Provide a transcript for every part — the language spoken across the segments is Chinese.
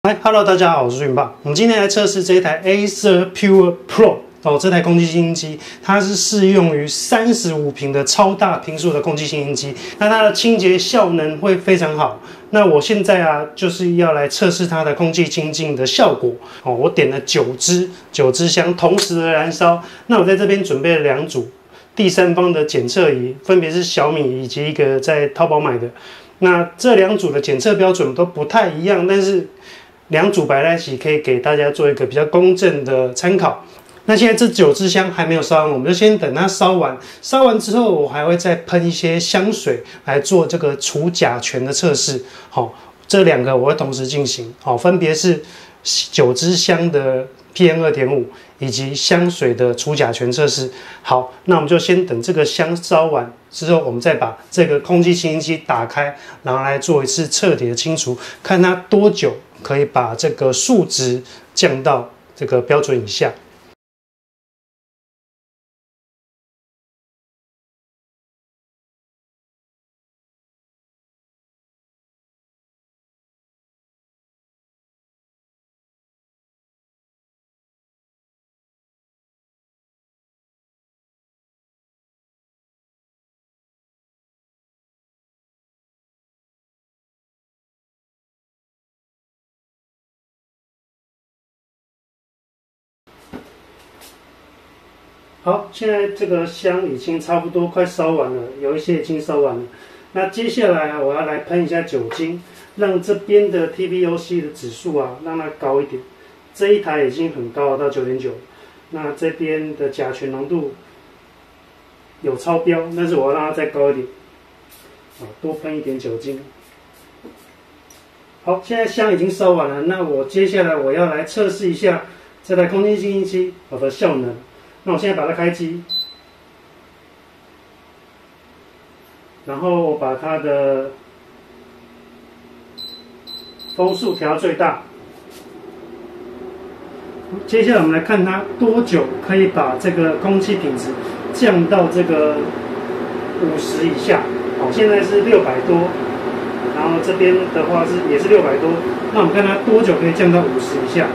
嗨 ，Hello， 大家好，我是俊爸。我们今天来测试这一台 Acer Pure Pro 哦，这台空气清新机，它是适用于35平的超大平数的空气清新机，那它的清洁效能会非常好。那我现在啊，就是要来测试它的空气清净的效果哦。我点了9支香同时的燃烧。那我在这边准备了2组第三方的检测仪，分别是小米以及一个在淘宝买的。那这2组的检测标准都不太一样，但是2组摆在一起，可以给大家做一个比较公正的参考。那现在这9支香还没有烧完，我们就先等它烧完。烧完之后，我还会再喷一些香水来做这个除甲醛的测试。好，这2个我会同时进行。好，分别是9支香的 PM2.5 以及香水的除甲醛测试。好，那我们就先等这个香烧完之后，我们再把这个空气清新机打开，然后来做一次彻底的清除，看它多久可以把这个数值降到这个标准以下。好，现在这个香已经差不多快烧完了，有一些已经烧完了。那接下来啊，我要来喷一下酒精，让这边的 TVOC 的指数啊，让它高一点。这一台已经很高了，到9.9。那这边的甲醛浓度有超标，但是我要让它再高一点。啊，多喷一点酒精。好，现在香已经烧完了，那我接下来我要来测试一下这台空气清新机的效能。那我现在把它开机，然后我把它的风速调最大。接下来我们来看它多久可以把这个空气品质降到这个50以下。好，现在是600多，然后这边的话也是600多。那我们看它多久可以降到50以下。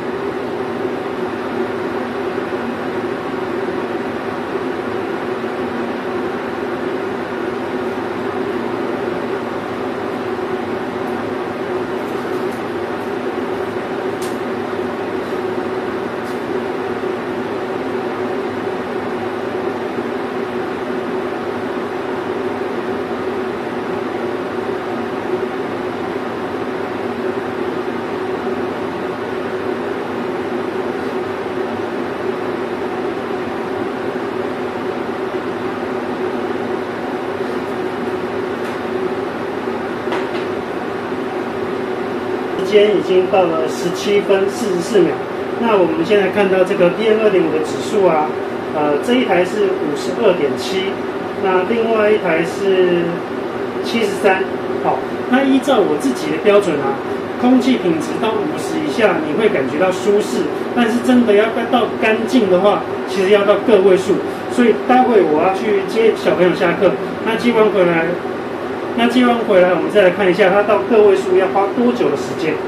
时间已经到了17分44秒。那我们现在看到这个 PM2.5 的指数啊，这一台是52.7，那另外一台是73。好，那依照我自己的标准啊，空气品质到50以下你会感觉到舒适，但是真的要到干净的话，其实要到个位数。所以待会我要去接小朋友下课，那接完回来，我们再来看一下它到个位数要花多久的时间。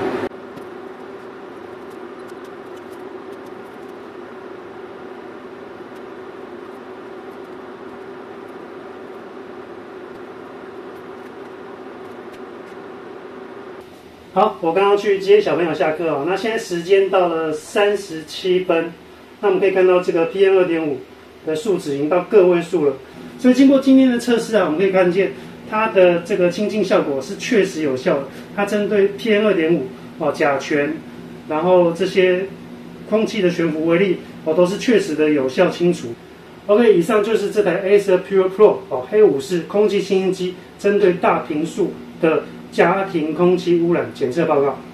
好，我刚刚去接小朋友下课哦。那现在时间到了37分，那我们可以看到这个 PM2.5 的数值已经到个位数了。所以经过今天的测试啊，我们可以看见它的这个清净效果是确实有效的。它针对 PM2.5 哦、甲醛，然后这些空气的悬浮微粒哦，都是确实的有效清除。OK， 以上就是这台 Acer Pure Pro 哦黑武士空气清新机针对大坪数的家庭空气污染检测报告。